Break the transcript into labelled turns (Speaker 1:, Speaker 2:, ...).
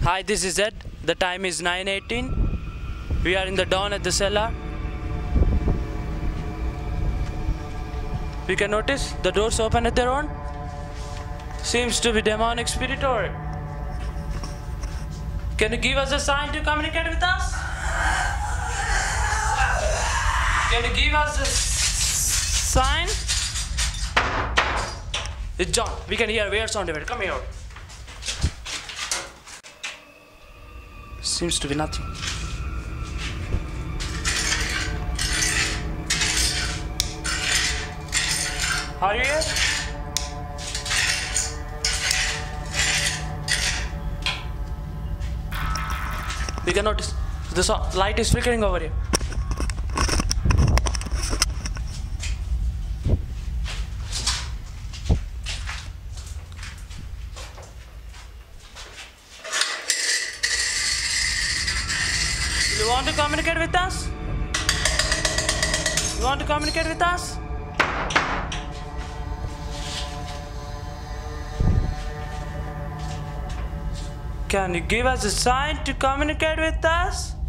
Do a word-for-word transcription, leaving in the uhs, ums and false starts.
Speaker 1: Hi, this is Ed. The time is nine eighteen. We are in the dawn at the cellar. We can notice the doors open at their own. Seems to be demonic spirit or can you give us a sign to communicate with us? Can you give us a sign? It's John. We can hear weird sound of it. Come here. Seems to be nothing. Are you here? We can notice the so light is flickering over here. You want to communicate with us? You want to communicate with us? Can you give us a sign to communicate with us?